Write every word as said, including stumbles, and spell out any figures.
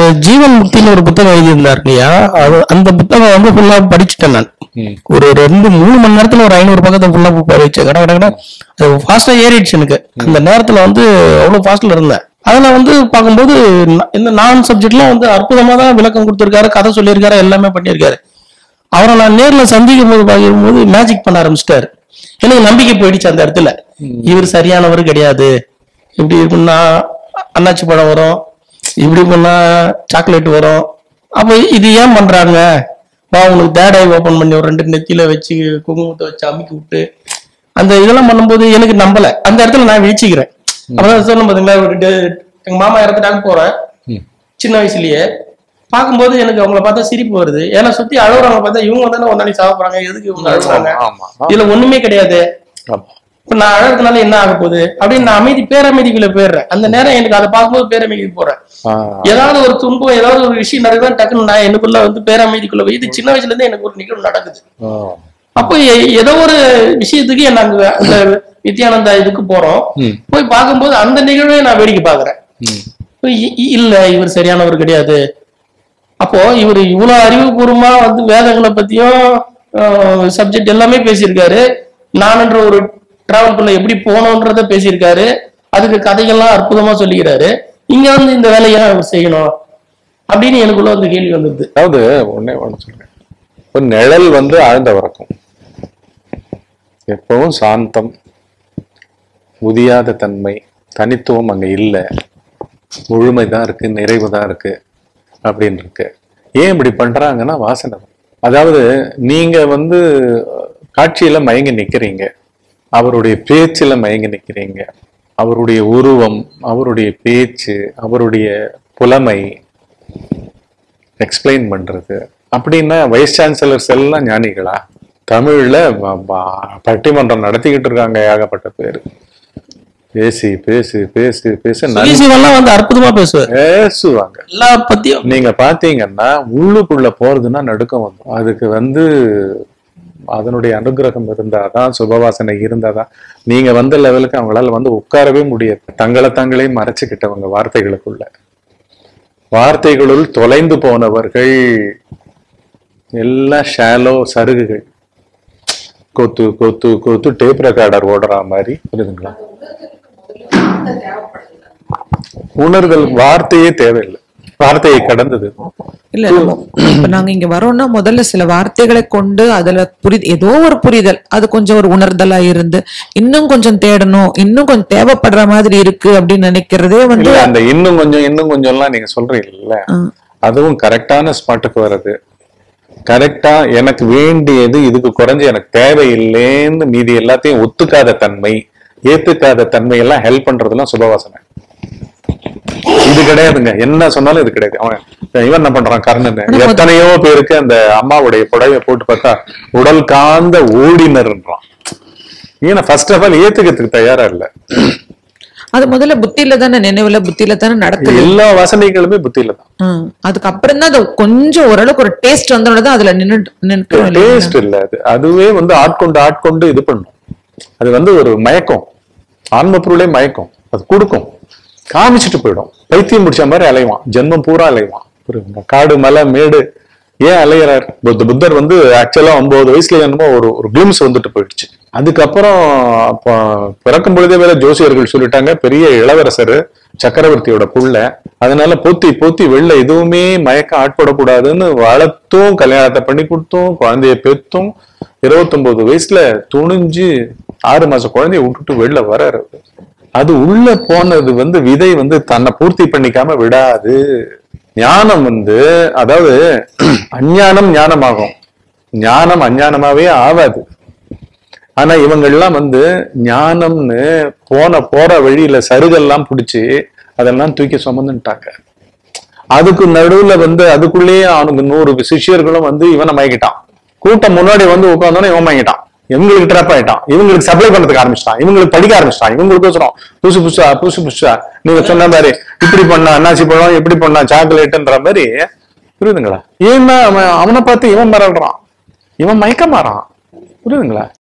ஒரு ஜீவன் முக்தின்னு ஒரு புத்தகம் எழுதியிருந்தார் இல்லையா, அது அந்த புத்தகம் வந்து ஃபுல்லா படிச்சுட்டேன் நான். ஒரு ரெண்டு மூணு மணி நேரத்துல ஒரு ஐநூறு பக்கத்தை ஃபுல்லா படிச்சேன். கடை கடை அது ஃபாஸ்டா ஏறிடுச்சு எனக்கு. அந்த நேரத்துல வந்து அவ்வளவு ஃபாஸ்ட்ல இருந்தேன். அதுல வந்து பார்க்கும்போது இந்த நான் சப்ஜெக்ட்லாம் வந்து அற்புதமா தான் விளக்கம் கொடுத்திருக்காரு, கதை சொல்லியிருக்காரு, எல்லாமே பண்ணியிருக்காரு. அவரை நான் நேர்ல சந்திக்கும் போது பார்க்கும்போது மேஜிக் பண்ண ஆரம்பிச்சிட்டாரு. எனக்கு நம்பிக்கை போயிடுச்சு அந்த இடத்துல. இவர் சரியானவர் கிடையாது, இப்படி இருக்குன்னா அன்னாச்சி பழம் வரும், இப்படி பண்ணா சாக்லேட் வரும், அப்ப இது ஏன் பண்றாங்க, வா உனக்கு தேர்ட் ஐ ஓபன் பண்ணி ஒரு ரெண்டு நெத்தியில வச்சு குங்குமத்தை வச்சு அமுக்கி விட்டு அந்த இதெல்லாம் பண்ணும்போது எனக்கு நம்பல. அந்த இடத்துல நான் விழிச்சுக்கிறேன். அப்பதான் சொல்லும் பாத்தீங்களா, எங்க மாமா இறந்துட்டாங்க போறேன் சின்ன வயசுலயே. பார்க்கும்போது எனக்கு அவங்கள பார்த்தா சிரிப்பு வருது. ஏன்னா சுத்தி அழுகுறவங்க பார்த்தா இவங்க தானே ஒரு நாளைக்கு சாப்பிட போறாங்க, எதுக்கு இவங்க அழுகுறாங்க, இதுல ஒண்ணுமே கிடையாது, இப்ப நான் அழகுனால என்ன ஆக போகுது அப்படின்னு நான் அமைதி பேரமைதிக்குள்ள போயிடுறேன். அந்த நேரம் எனக்கு அதை பார்க்கும்போது பேரமைதிக்கு போறேன். ஏதாவது ஒரு துன்பம் ஏதாவது ஒரு விஷயம் நடக்குதான் டக்குன்னு நான் எனக்குள்ள வந்து பேரமைதிக்குள்ள போய், இது சின்ன வயசுல இருந்து எனக்கு ஒரு நிகழ்வு நடக்குது. அப்போ ஏதோ ஒரு விஷயத்துக்கு நாங்க அந்த நித்யானந்தா இதுக்கு போறோம், போய் பார்க்கும்போது அந்த நிகழ்வை நான் வேடிக்கை பாக்குறேன். இல்ல இவர் சரியானவர் கிடையாது. அப்போ இவர் இவ்வளவு அறிவுபூர்வமா வந்து வேதங்களை பத்தியும் சப்ஜெக்ட் எல்லாமே பேசியிருக்காரு, நான்ன்ற ஒரு டிராவல்குள்ள எப்படி போனோன்றத பேசியிருக்காரு, அதுக்கு கதைகள்லாம் அற்புதமா சொல்லிக்கிறாரு. இங்க வந்து இந்த வேலையா அவர் செய்யணும் அப்படின்னு எனக்குள்ள வந்து கேள்வி வந்துருது. அதாவது ஒன்னே ஒண்ணு சொல்றேன், இப்ப நிழல் வந்து ஆழ்ந்த உறக்கம், எப்பவும் சாந்தம், உதியாத தன்மை, தனித்துவம் அங்க இல்லை, முழுமைதான் இருக்கு, நிறைவு தான் இருக்கு அப்படின்னு இருக்கு. ஏன் இப்படி பண்றாங்கன்னா வாசனை. அதாவது நீங்க வந்து காட்சியில மயங்கி நிக்கிறீங்க, அவருடைய பேச்சுல மயங்கி நிக்கிறீங்க, அவருடைய உருவம், அவருடைய பேச்சு, அவருடைய புலமை எக்ஸ்பிளைன் பண்றது. அப்படின்னா வைஸ் சான்சலர்ஸ் எல்லாம் ஞானிகளா? தமிழ்ல பட்டிமன்றம் நடத்திக்கிட்டு இருக்காங்க ஏகப்பட்ட பேரு. பேசி பேசி பேசி பேசி வந்து அற்புதமா பேசுவாங்க பேசுவாங்க எல்லா பத்தியும். நீங்க பாத்தீங்கன்னா உள்ளுக்குள்ள போறதுன்னா நடுக்கம் வந்து, அதுக்கு வந்து அதனுடைய அனுகிரகம் இருந்தாதான், சுபவாசனை இருந்தாதான் நீங்க வந்த லெவலுக்கு அவங்களால வந்து உட்காரவே முடியாது. தங்களை தங்களே மறைச்சுக்கிட்டவங்க வார்த்தைகளுக்குள்ள, வார்த்தைகளுள் தொலைந்து போனவர்கள் எல்லாம் ஷாலோ சருகுகள், கொத்து கொத்து கொத்து டேப் ரெக்கார்டர் ஓடுற மாதிரி. புரியுதுங்களா? உணர்தல் வார்த்தையே தேவையில்லை, வார்த்தையை கடந்தது. இல்ல இப்ப நாங்க இங்க வரோம்னா முதல்ல சில வார்த்தைகளை கொண்டு அதுல புரி ஏதோ ஒரு புரிதல், அது கொஞ்சம் ஒரு உணர்தலா இருந்து இன்னும் கொஞ்சம் தேடணும், இன்னும் கொஞ்சம் தேவைப்படுற மாதிரி இருக்கு அப்படின்னு நினைக்கிறதே வந்து அந்த இன்னும் கொஞ்சம் இன்னும் கொஞ்சம் எல்லாம் நீங்க சொல்றீங்கல்ல, அதுவும் கரெக்டான ஸ்பாட்டுக்கு வர்றது. கரெக்டா எனக்கு வேண்டியது இதுக்கு குறைஞ்சு எனக்கு தேவையில்லைன்னு மீதி எல்லாத்தையும் ஒத்துக்காத தன்மை, ஏத்துக்காத தன்மை எல்லாம் ஹெல்ப் பண்றதுலாம் சுபவாசனை. இது கிடையாதுங்க, என்ன சொன்னாலும் இது கிடையாது. அவன் இவன் என்ன பண்றான் கர்ணன், எத்தனையோ பேருக்கு அந்த அம்மாவுடைய புடவைய போட்டு பார்த்தா உடல் காந்த ஓடினர்ன்றான். ஏன்னா ஃபர்ஸ்ட் ஆஃப் ஆல் ஏத்துக்கிறதுக்கு தயாரா இல்ல. அது முதல்ல புத்தியில தானே, நினைவுல புத்தியில தானே நடக்குது. எல்லா வாசனைகளுமே புத்தியில தான். அதுக்கப்புறம் தான் அது கொஞ்சம் ஓரளவுக்கு ஒரு டேஸ்ட் வந்தோடனே அதுல நின்று டேஸ்ட் இல்ல, அது அதுவே வந்து ஆட்கொண்டு ஆட்கொண்டு இது பண்ணும். அது வந்து ஒரு மயக்கம், ஆன்ம பொருளே மயக்கம். அது கொடுக்கும், காமிச்சிட்டு போயிடும். பைத்தியம் முடிச்ச மாதிரி அலைவான், ஜென்மம் பூரா அலைவான். புரியுதுங்க? காடு மலை மேடு ஏன் அலையிறார்? புத்த புத்தர் வந்து ஆக்சுவலா ஒன்பது வயசுல என்னமோ ஒரு ஒரு கிளிம்ஸ் வந்துட்டு போயிடுச்சு. அதுக்கப்புறம் பிறக்கும் பொழுதே வேற ஜோசியர்கள் சொல்லிட்டாங்க, பெரிய இளவரசர் சக்கரவர்த்தியோட புள்ள, அதனால போத்தி போத்தி வெளில எதுவுமே மயக்கம் ஆட்படக்கூடாதுன்னு வளர்த்தும், கல்யாணத்தை பண்ணி கொடுத்தோம், குழந்தைய பெத்தும், இருபத்தி ஒன்பது வயசுல துணிஞ்சு ஆறு மாசம் குழந்தைய விட்டுட்டு வெளில வர்றாரு. அது உள்ள போனது வந்து விதை வந்து தன்னை பூர்த்தி பண்ணிக்காம விடாது. ஞானம் வந்து, அதாவது அஞ்ஞானம் ஞானமாகும், ஞானம் அஞ்ஞானமாவே ஆகாது. ஆனா இவங்கெல்லாம் வந்து ஞானம்னு போன போற வழியில சருகெல்லாம் பிடிச்சி அதெல்லாம் தூக்கி சுமந்துட்டாங்க. அதுக்கு நடுவுல வந்து அதுக்குள்ளேயே அவனுக்கு நூறு சிஷியர்களும் வந்து இவனை மயக்கிட்டான். கூட்டம் முன்னாடி வந்து உட்கார்ந்தோன்னே இவன் மயங்கிட்டான், இவங்களுக்கு ட்ராப் ஆயிட்டான், இவங்களுக்கு சப்ளை பண்றதுக்கு ஆரம்பிச்சிட்டான், இவங்களுக்கு படிக்க ஆரம்பிச்சிட்டான், இவங்களுக்கு புதுசு புதுசா புதுசு புதுசா நீங்க சொன்ன மாதிரி இப்படி பண்ணா அன்னாசி பழம், இப்படி பண்ணா சாக்லேட்ன்ற மாதிரி. புரியுதுங்களா? ஏன்னா அவன் அவனை பார்த்து இவன் மிரள்றான், இவன் மயக்க மாறான். புரியுதுங்களா?